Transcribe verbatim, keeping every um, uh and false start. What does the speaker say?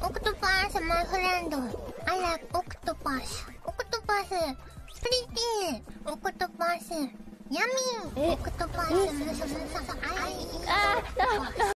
オクトパス、マイフレンド。I like オクトパス。オクトパス。プリティー。オクトパス。ヤミン。オクトパス。ムサムサ。アイ。 あー、あ